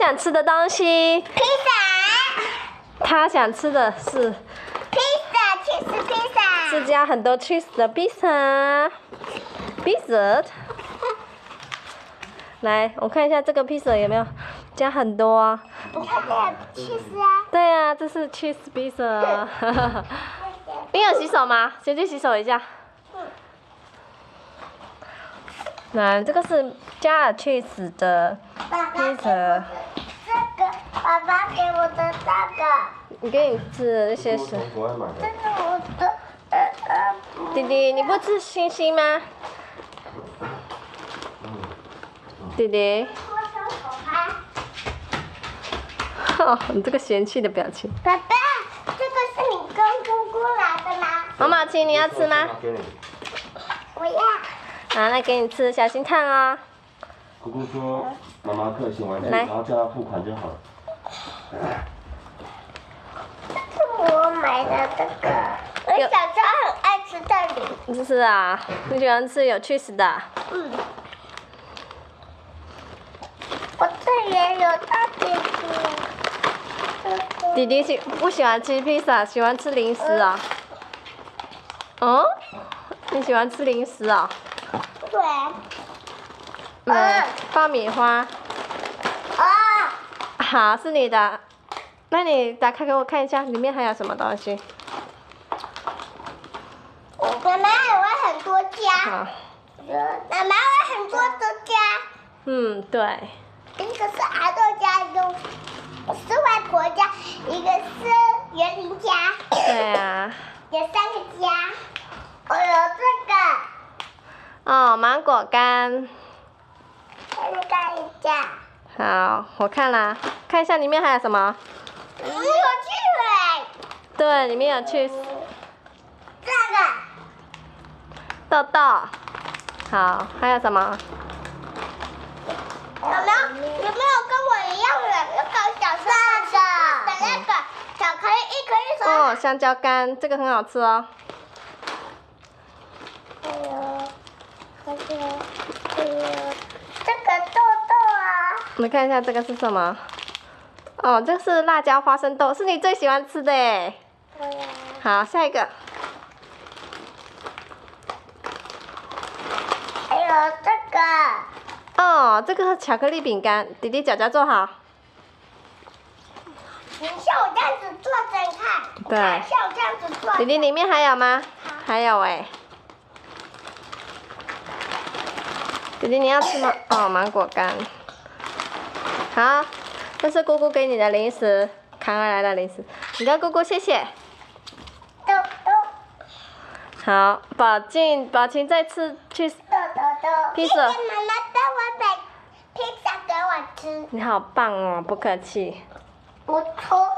想吃的东西。 披萨。 他想吃的是披萨，cheese披萨。 是加很多 cheese 的披萨。dessert。来，我看一下这个披萨有没有加很多啊？ 你看这个 cheese 啊。 对啊，这是 cheese 披萨。你有洗手吗？先去洗手一下。那这个是加了 cheese 的披萨。 这个，爸爸给我的这个。 你给你吃的那些是。 这是我的， 弟弟，你不吃星星吗？弟弟。哦，你这个嫌弃的表情。 爸爸，这个是你跟姑姑拿的吗？ 毛毛亲，你要吃吗？ 我要。 好，那给你吃，小心烫哦。 姑姑说，妈妈课写完题， 来然后叫她付款就好了。 这是我买的这个，我小时候很爱吃这里。 这是啊，你喜欢吃有 cheese 的？ 嗯。我这也有大饼子。 弟弟不喜欢吃披萨，喜欢吃零食啊。哦？你喜欢吃零食啊？ 对。 爆米花。 啊。 好，是你的。那你打开给我看一下，里面还有什么东西？ 妈妈还会很多家。 好。 妈妈会很多的家。 嗯，对。 一个是阿豆家，一个是外婆家，一个是园林家。 对啊。 有3个家。我有这个。 哦，芒果干。 还是干一家。 好，我看啦，看一下里面还有什么？ 有趣对，里面有 cheese。 这个。 豆豆。好，还有什么？ 有没有跟我一样的那个小时候的那个巧克力一颗一颗？ 哦，香蕉干，这个很好吃哦。 还有这个豆豆啊。 我们看一下这个是什么？哦，这是辣椒花生豆，是你最喜欢吃的耶。好，下一个。 还有这个。 哦，这个是巧克力饼干，弟弟脚脚做好。 你像我这样子做着看。 对。 像我这样子做。 弟弟里面还有吗？还有哎。弟弟你要吃吗？哦，芒果干。好，这是姑姑给你的零食，扛回来的零食，你跟姑姑谢谢。 豆豆。 好，宝琴再吃去。 豆豆豆。 披萨。 谢谢妈妈带我买披萨给我吃。 你好棒哦，不客气。 我从